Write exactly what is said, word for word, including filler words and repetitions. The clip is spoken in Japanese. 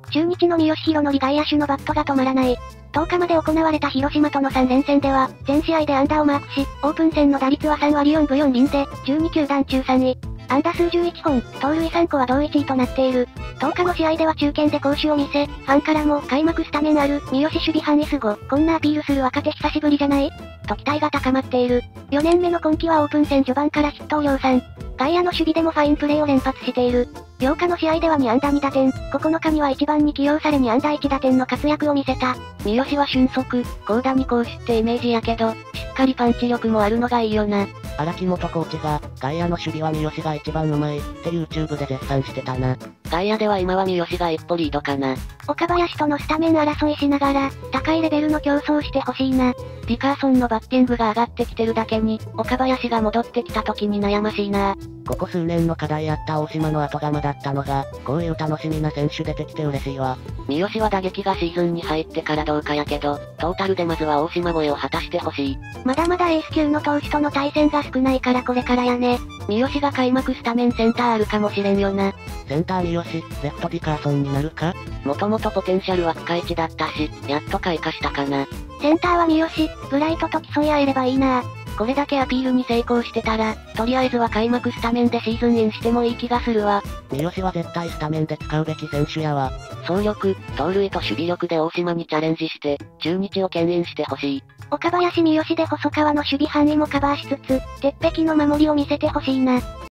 中日の三好宏典外野手のバットが止まらない。とおかまで行われた広島とのさん連戦では、全試合で安打をマークし、オープン戦の打率はさんわりよんぶよんりんで、じゅうにきゅうだんちゅうさんい。安打数じゅういっぽん、盗塁さんこは同いちいとなっている。とおかの試合では中堅で攻守を見せ、ファンからも開幕スタメンある、三好守備範囲すご、こんなアピールする若手久しぶりじゃないと期待が高まっている。よねんめの今季はオープン戦序盤からヒットを量産。外野の守備でもファインプレーを連発している。ようかの試合ではにあんだにだてん、ここのかにはいちばんに起用されにあんだいちだてんの活躍を見せた。 三好は俊足、高打に攻守ってイメージやけど、しっかりパンチ力もあるのがいいよな。 荒木元コーチが、外野の守備は三好が一番うまい、って YouTube で絶賛してたな。 外野では今は三好が一歩リードかな。 岡林とのスタメン争いしながら、高いレベルの競争してほしいな。 ディカーソンのバッティングが上がってきてるだけに、岡林が戻ってきた時に悩ましいな。 ここ数年の課題あった大島の後釜だったのが、こういう楽しみな選手出てきて嬉しいわ。 三好は打撃がシーズンに入ってからどうかやけど、トータルでまずは大島超えを果たしてほしい。 まだまだエース級の投手との対戦が少ないからこれからやね。 三好が開幕スタメンセンターあるかもしれんよな。 センター三好、レフトディカーソンになるか？ もともとポテンシャルはピカイチだったし、やっと開花したかな。 センターは三好、ブライトと競い合えればいいな。 これだけアピールに成功してたら、とりあえずは開幕スタメンでシーズンインしてもいい気がするわ。 三好は絶対スタメンで使うべき選手やわ。 走力、盗塁と守備力で大島にチャレンジして、中日を牽引してほしい。 岡林三好で細川の守備範囲もカバーしつつ、鉄壁の守りを見せてほしいな。